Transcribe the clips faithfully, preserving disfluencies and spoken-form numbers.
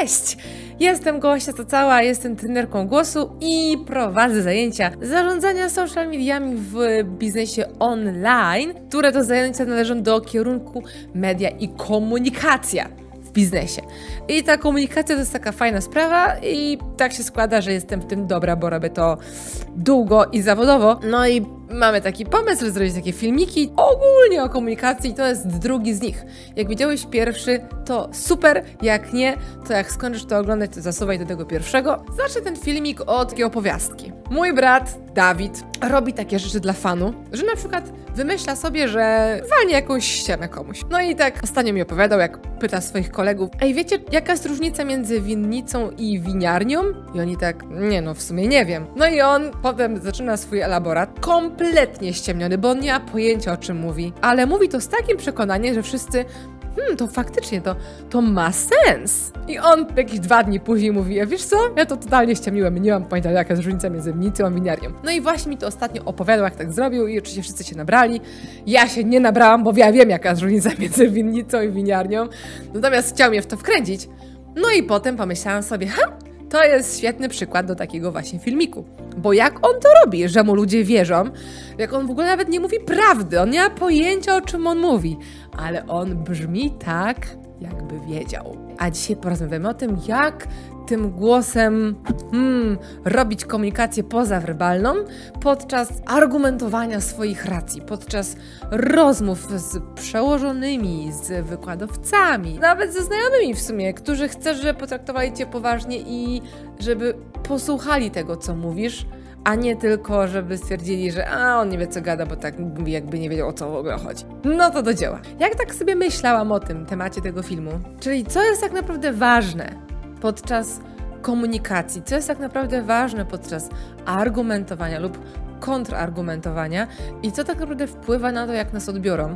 Cześć! Jestem Gosia Cocała, jestem trenerką głosu i prowadzę zajęcia zarządzania social mediami w biznesie online, które to zajęcia należą do kierunku media i komunikacja w biznesie. I ta komunikacja to jest taka fajna sprawa i tak się składa, że jestem w tym dobra, bo robię to długo i zawodowo. No i mamy taki pomysł, żeby zrobić takie filmiki ogólnie o komunikacji, to jest drugi z nich. Jak widziałeś pierwszy, to super, jak nie, to jak skończysz to oglądać, to zasuwaj do tego pierwszego. Zacznę ten filmik od takiej opowiastki. Mój brat, Dawid, robi takie rzeczy dla fanu, że na przykład wymyśla sobie, że walnie jakąś ścianę komuś. No i tak ostatnio mi opowiadał, jak pyta swoich kolegów: ej, wiecie, jaka jest różnica między winnicą i winiarnią? I oni tak: nie no, w sumie nie wiem. No i on potem zaczyna swój elaborat, kompletnie ściemniony, bo on nie ma pojęcia, o czym mówi. Ale mówi to z takim przekonaniem, że wszyscy: hmm, to faktycznie, to, to ma sens. I on jakieś dwa dni później mówi: a wiesz co, ja to totalnie ściemniłem, nie mam pojęcia, jaka jest różnica między winnicą a winiarnią. No i właśnie mi to ostatnio opowiadał, jak tak zrobił i oczywiście wszyscy się nabrali. Ja się nie nabrałam, bo ja wiem, jaka jest różnica między winnicą i winiarnią. Natomiast chciał mnie w to wkręcić. No i potem pomyślałam sobie: ha, to jest świetny przykład do takiego właśnie filmiku. Bo jak on to robi, że mu ludzie wierzą, jak on w ogóle nawet nie mówi prawdy, on nie ma pojęcia, o czym on mówi, ale on brzmi tak, jakby wiedział. A dzisiaj porozmawiamy o tym, jak tym głosem hmm, robić komunikację pozawerbalną podczas argumentowania swoich racji, podczas rozmów z przełożonymi, z wykładowcami, nawet ze znajomymi w sumie, którzy chcesz, żeby potraktowali cię poważnie i żeby posłuchali tego, co mówisz, a nie tylko, żeby stwierdzili, że a on nie wie, co gada, bo tak mówi, jakby nie wiedział, o co w ogóle chodzi. No to do dzieła. Jak tak sobie myślałam o tym temacie tego filmu, czyli co jest tak naprawdę ważne podczas komunikacji, co jest tak naprawdę ważne podczas argumentowania lub kontrargumentowania i co tak naprawdę wpływa na to, jak nas odbiorą,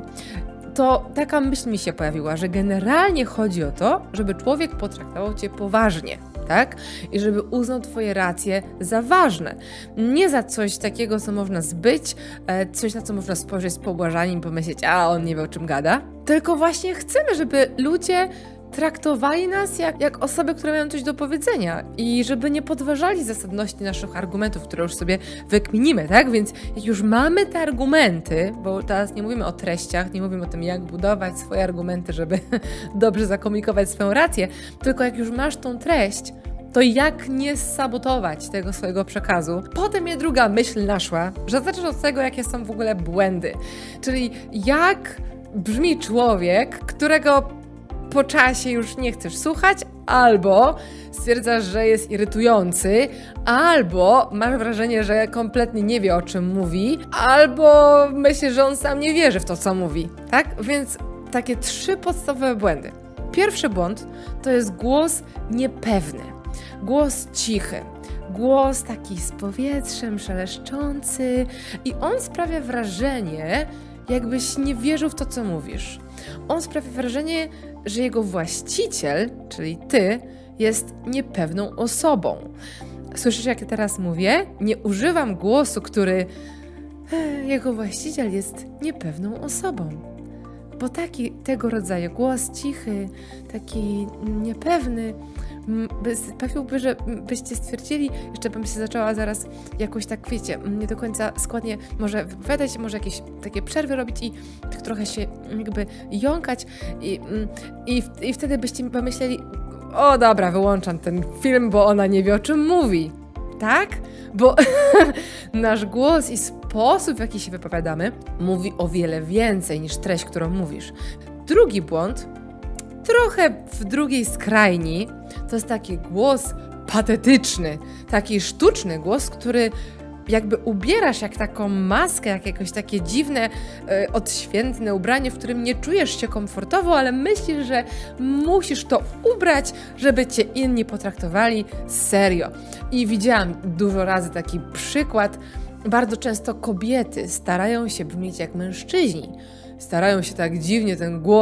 to taka myśl mi się pojawiła, że generalnie chodzi o to, żeby człowiek potraktował cię poważnie, tak? I żeby uznał twoje racje za ważne. Nie za coś takiego, co można zbyć, coś, na co można spojrzeć z pobłażaniem i pomyśleć: a on nie wie, o czym gada. Tylko właśnie chcemy, żeby ludzie traktowali nas jak, jak osoby, które mają coś do powiedzenia i żeby nie podważali zasadności naszych argumentów, które już sobie wykminimy, tak? Więc jak już mamy te argumenty, bo teraz nie mówimy o treściach, nie mówimy o tym, jak budować swoje argumenty, żeby dobrze zakomunikować swoją rację, tylko jak już masz tą treść, to jak nie sabotować tego swojego przekazu. Potem mnie druga myśl naszła, że zaczniesz od tego, jakie są w ogóle błędy, czyli jak brzmi człowiek, którego po czasie już nie chcesz słuchać, albo stwierdzasz, że jest irytujący, albo masz wrażenie, że kompletnie nie wie, o czym mówi, albo myślisz, że on sam nie wierzy w to, co mówi, tak? Więc takie trzy podstawowe błędy. Pierwszy błąd to jest głos niepewny, głos cichy, głos taki z powietrzem szeleszczący i on sprawia wrażenie, jakbyś nie wierzył w to, co mówisz. On sprawia wrażenie, że jego właściciel, czyli ty, jest niepewną osobą. Słyszysz, jak ja teraz mówię? Nie używam głosu, który jego właściciel jest niepewną osobą. Bo taki tego rodzaju głos cichy, taki niepewny, sprawiłby, że byście stwierdzili, jeszcze bym się zaczęła zaraz jakoś tak, wiecie, nie do końca składnie może wypowiadać, może jakieś takie przerwy robić i tak trochę się jakby jąkać i, i, i wtedy byście pomyśleli: o dobra, wyłączam ten film, bo ona nie wie, o czym mówi. Tak? Bo nasz głos i sposób, w jaki się wypowiadamy, mówi o wiele więcej niż treść, którą mówisz. Drugi błąd, trochę w drugiej skrajni, to jest taki głos patetyczny, taki sztuczny głos, który jakby ubierasz jak taką maskę, jak jakieś takie dziwne, e, odświętne ubranie, w którym nie czujesz się komfortowo, ale myślisz, że musisz to ubrać, żeby cię inni potraktowali serio. I widziałam dużo razy taki przykład. Bardzo często kobiety starają się brzmieć jak mężczyźni. Starają się tak dziwnie ten głos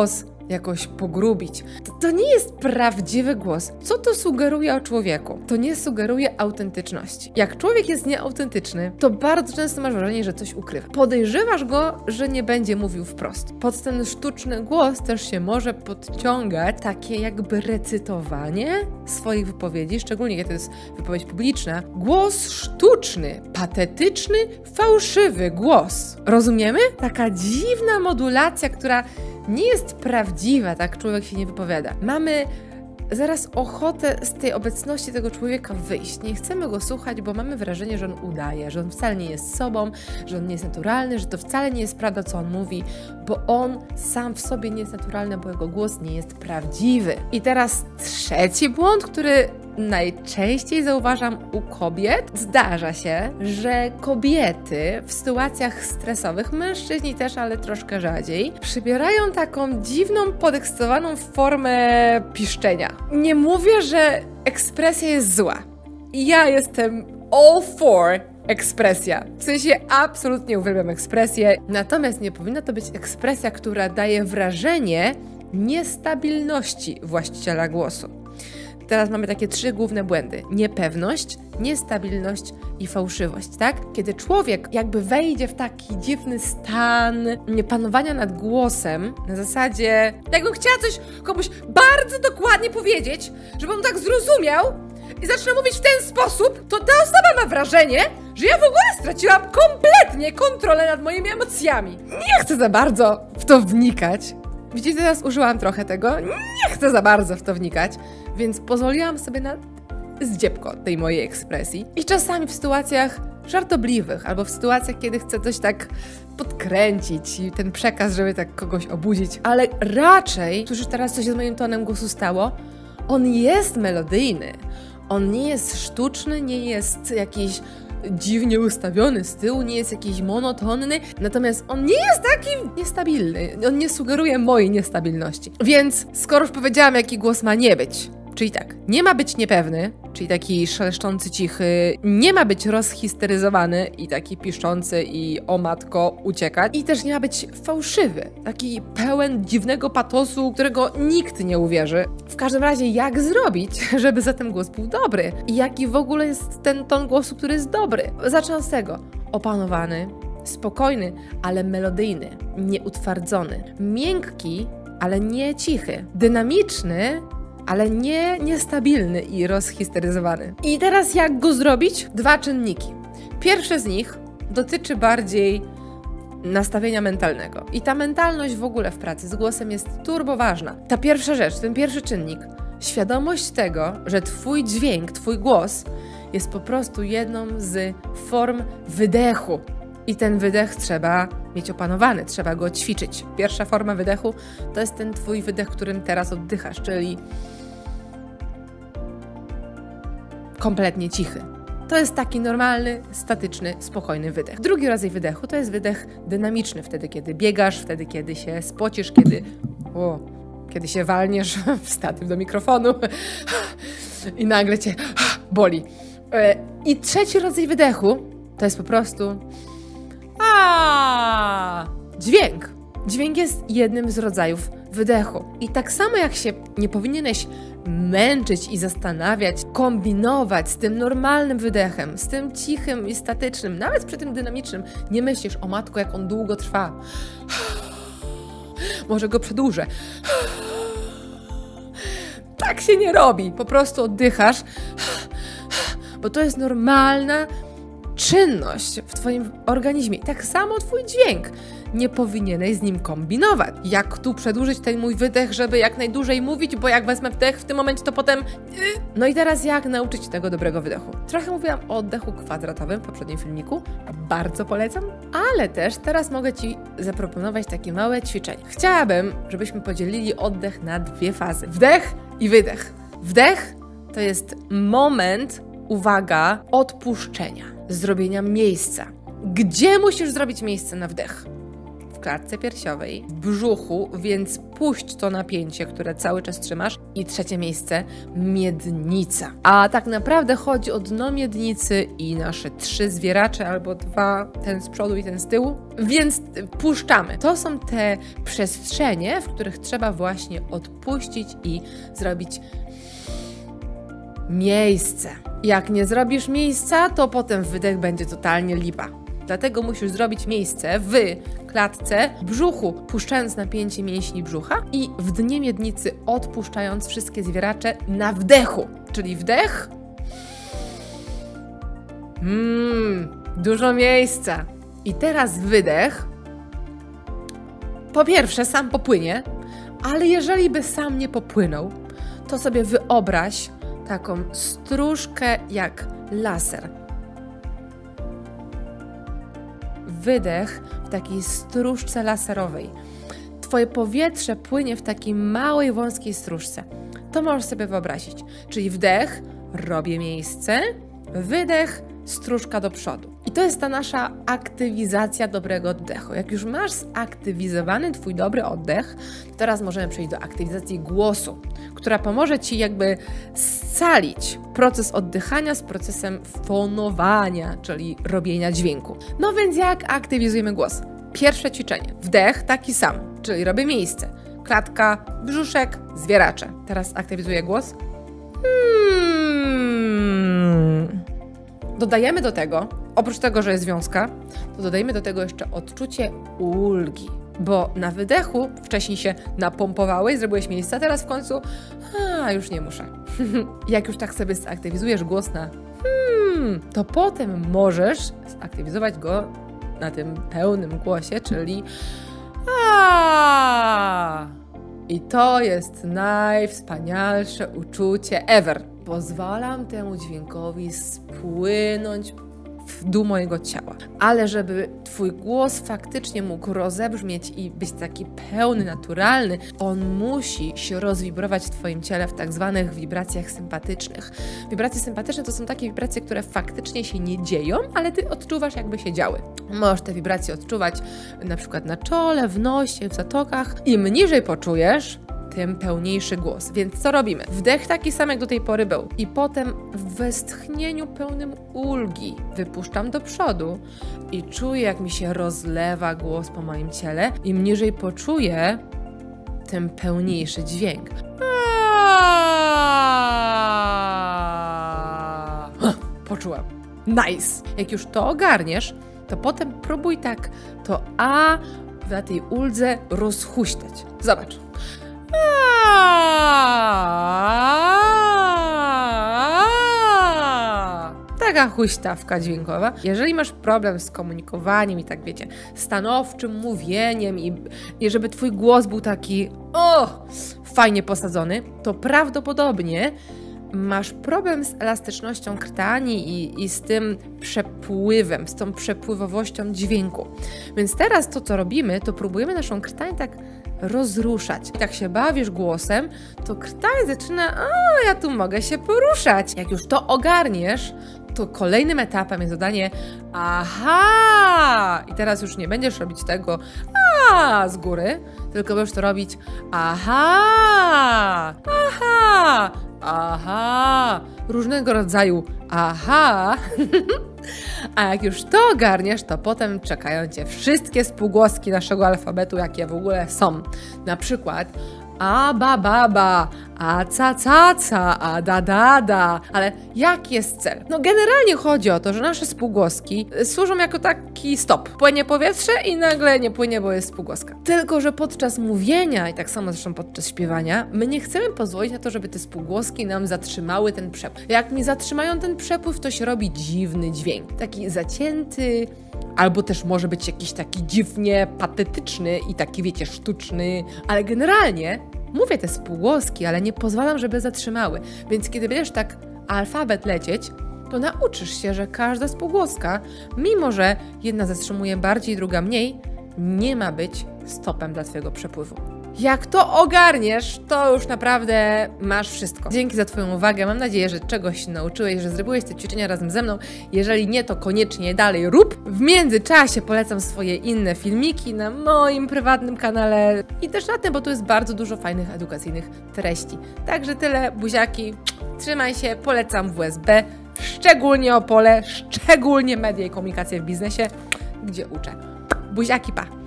jakoś pogrubić. To, to nie jest prawdziwy głos. Co to sugeruje o człowieku? To nie sugeruje autentyczności. Jak człowiek jest nieautentyczny, to bardzo często masz wrażenie, że coś ukrywa. Podejrzewasz go, że nie będzie mówił wprost. Pod ten sztuczny głos też się może podciągać takie jakby recytowanie swoich wypowiedzi, szczególnie kiedy to jest wypowiedź publiczna. Głos sztuczny, patetyczny, fałszywy głos. Rozumiemy? Taka dziwna modulacja, która nie jest prawdziwa, tak człowiek się nie wypowiada. Mamy zaraz ochotę z tej obecności tego człowieka wyjść. Nie chcemy go słuchać, bo mamy wrażenie, że on udaje, że on wcale nie jest sobą, że on nie jest naturalny, że to wcale nie jest prawda, co on mówi, bo on sam w sobie nie jest naturalny, bo jego głos nie jest prawdziwy. I teraz trzeci błąd, który najczęściej zauważam u kobiet. Zdarza się, że kobiety w sytuacjach stresowych, mężczyźni też, ale troszkę rzadziej, przybierają taką dziwną, podekscytowaną formę piszczenia. Nie mówię, że ekspresja jest zła. Ja jestem all for ekspresja. W sensie absolutnie uwielbiam ekspresję. Natomiast nie powinna to być ekspresja, która daje wrażenie niestabilności właściciela głosu. Teraz mamy takie trzy główne błędy. Niepewność, niestabilność i fałszywość, tak? Kiedy człowiek jakby wejdzie w taki dziwny stan panowania nad głosem, na zasadzie, jakbym chciała coś komuś bardzo dokładnie powiedzieć, żeby on tak zrozumiał i zacznę mówić w ten sposób, to ta osoba ma wrażenie, że ja w ogóle straciłam kompletnie kontrolę nad moimi emocjami. Nie chcę za bardzo w to wnikać. Widzicie, teraz użyłam trochę tego, nie chcę za bardzo w to wnikać, więc pozwoliłam sobie na zdziepko tej mojej ekspresji. I czasami w sytuacjach żartobliwych, albo w sytuacjach, kiedy chcę coś tak podkręcić i ten przekaz, żeby tak kogoś obudzić, ale raczej, słyszysz teraz, co się z moim tonem głosu stało? On jest melodyjny, on nie jest sztuczny, nie jest jakiś dziwnie ustawiony z tyłu, nie jest jakiś monotonny, natomiast on nie jest taki niestabilny, on nie sugeruje mojej niestabilności. Więc skoro już powiedziałam, jaki głos ma nie być, czyli tak, nie ma być niepewny, czyli taki szeleszczący, cichy, nie ma być rozhisteryzowany i taki piszczący i o matko uciekać, i też nie ma być fałszywy, taki pełen dziwnego patosu, którego nikt nie uwierzy. W każdym razie, jak zrobić, żeby za ten głos był dobry? I jaki w ogóle jest ten ton głosu, który jest dobry? Zacznę od tego. Opanowany, spokojny, ale melodyjny, nieutwardzony, miękki, ale nie cichy, dynamiczny, ale nie niestabilny i rozhisteryzowany. I teraz jak go zrobić? Dwa czynniki. Pierwszy z nich dotyczy bardziej nastawienia mentalnego. I ta mentalność w ogóle w pracy z głosem jest turbo ważna. Ta pierwsza rzecz, ten pierwszy czynnik, świadomość tego, że twój dźwięk, twój głos jest po prostu jedną z form wydechu. I ten wydech trzeba mieć opanowany, trzeba go ćwiczyć. Pierwsza forma wydechu to jest ten twój wydech, którym teraz oddychasz, czyli kompletnie cichy. To jest taki normalny, statyczny, spokojny wydech. Drugi rodzaj wydechu to jest wydech dynamiczny, wtedy kiedy biegasz, wtedy kiedy się spocisz, kiedy, o, kiedy się walniesz w statyw do mikrofonu i nagle cię boli. I trzeci rodzaj wydechu to jest po prostu a dźwięk. Dźwięk jest jednym z rodzajów wydechu. I tak samo jak się nie powinieneś męczyć i zastanawiać, kombinować z tym normalnym wydechem, z tym cichym i statycznym, nawet przy tym dynamicznym, nie myślisz, o matko, jak on długo trwa. Może go przedłużę. Tak się nie robi. Po prostu oddychasz, bo to jest normalna czynność w twoim organizmie. Tak samo twój dźwięk. Nie powinieneś z nim kombinować. Jak tu przedłużyć ten mój wydech, żeby jak najdłużej mówić, bo jak wezmę wdech w tym momencie, to potem... No i teraz jak nauczyć się tego dobrego wydechu? Trochę mówiłam o oddechu kwadratowym w poprzednim filmiku. Bardzo polecam. Ale też teraz mogę ci zaproponować takie małe ćwiczenie. Chciałabym, żebyśmy podzielili oddech na dwie fazy. Wdech i wydech. Wdech to jest moment, uwaga, odpuszczenia. Zrobienia miejsca. Gdzie musisz zrobić miejsce na wdech? W klatce piersiowej, w brzuchu, więc puść to napięcie, które cały czas trzymasz. I trzecie miejsce, miednica. A tak naprawdę chodzi o dno miednicy i nasze trzy zwieracze, albo dwa, ten z przodu i ten z tyłu. Więc puszczamy. To są te przestrzenie, w których trzeba właśnie odpuścić i zrobić miejsce. Jak nie zrobisz miejsca, to potem wydech będzie totalnie lipa. Dlatego musisz zrobić miejsce w klatce, brzuchu, puszczając napięcie mięśni brzucha i w dnie miednicy odpuszczając wszystkie zwieracze na wdechu. Czyli wdech. Mmm, dużo miejsca. I teraz wydech. Po pierwsze, sam popłynie, ale jeżeli by sam nie popłynął, to sobie wyobraź taką stróżkę jak laser. Wydech w takiej stróżce laserowej. Twoje powietrze płynie w takiej małej, wąskiej stróżce. To możesz sobie wyobrazić. Czyli wdech, robię miejsce, wydech, stróżka do przodu. I to jest ta nasza aktywizacja dobrego oddechu. Jak już masz zaktywizowany Twój dobry oddech, to teraz możemy przejść do aktywizacji głosu, która pomoże Ci jakby scalić proces oddychania z procesem fonowania, czyli robienia dźwięku. No więc jak aktywizujemy głos? Pierwsze ćwiczenie. Wdech taki sam, czyli robię miejsce. Klatka, brzuszek, zwieracze. Teraz aktywizuję głos. Hmm. Dodajemy do tego, oprócz tego, że jest wiązka, to dodajemy do tego jeszcze odczucie ulgi. Bo na wydechu wcześniej się napompowałeś, zrobiłeś miejsca, teraz w końcu a, już nie muszę. Jak już tak sobie zaktywizujesz głos na hmm, to potem możesz zaktywizować go na tym pełnym głosie, czyli a. I to jest najwspanialsze uczucie ever. Pozwalam temu dźwiękowi spłynąć w dół mojego ciała. Ale żeby Twój głos faktycznie mógł rozebrzmieć i być taki pełny, naturalny, on musi się rozwibrować w Twoim ciele w tak zwanych wibracjach sympatycznych. Wibracje sympatyczne to są takie wibracje, które faktycznie się nie dzieją, ale Ty odczuwasz, jakby się działy. Możesz te wibracje odczuwać na przykład na czole, w nosie, w zatokach. Im niżej poczujesz, tym pełniejszy głos. Więc co robimy? Wdech taki sam, jak do tej pory był. I potem w westchnieniu pełnym ulgi wypuszczam do przodu i czuję, jak mi się rozlewa głos po moim ciele. Im niżej poczuję, tym pełniejszy dźwięk. Poczułam. Nice! Jak już to ogarniesz, to potem próbuj tak to A na tej uldze rozhuśtać. Zobacz. Taka huśtawka dźwiękowa. Jeżeli masz problem z komunikowaniem i tak wiecie, stanowczym mówieniem i, i żeby twój głos był taki o, fajnie posadzony, to prawdopodobnie masz problem z elastycznością krtani i, i z tym przepływem, z tą przepływowością dźwięku. Więc teraz to, co robimy, to próbujemy naszą krtań tak rozruszać. I tak się bawisz głosem, to krtań zaczyna, o, ja tu mogę się poruszać. Jak już to ogarniesz, to kolejnym etapem jest dodanie aha! I teraz już nie będziesz robić tego a z góry, tylko będziesz to robić aha! Aha! Aha! Różnego rodzaju aha! A jak już to ogarniesz, to potem czekają Cię wszystkie spółgłoski naszego alfabetu, jakie w ogóle są. Na przykład a ba ba ba, a ca ca ca, a da da da. Ale jaki jest cel? No generalnie chodzi o to, że nasze spółgłoski służą jako taki stop. Płynie powietrze i nagle nie płynie, bo jest spółgłoska. Tylko że podczas mówienia i tak samo zresztą podczas śpiewania, my nie chcemy pozwolić na to, żeby te spółgłoski nam zatrzymały ten przepływ. Jak mi zatrzymają ten przepływ, to się robi dziwny dźwięk. Taki zacięty, albo też może być jakiś taki dziwnie patetyczny i taki, wiecie, sztuczny. Ale generalnie mówię te spółgłoski, ale nie pozwalam, żeby zatrzymały. Więc kiedy będziesz tak alfabet lecieć, to nauczysz się, że każda spółgłoska, mimo że jedna zatrzymuje bardziej, druga mniej, nie ma być stopem dla Twojego przepływu. Jak to ogarniesz, to już naprawdę masz wszystko. Dzięki za Twoją uwagę, mam nadzieję, że czegoś się nauczyłeś, że zrobiłeś te ćwiczenia razem ze mną. Jeżeli nie, to koniecznie dalej rób. W międzyczasie polecam swoje inne filmiki na moim prywatnym kanale i też na tym, bo tu jest bardzo dużo fajnych, edukacyjnych treści. Także tyle, buziaki, trzymaj się, polecam W S B, szczególnie Opole, szczególnie media i komunikację w biznesie, gdzie uczę. Buziaki, pa!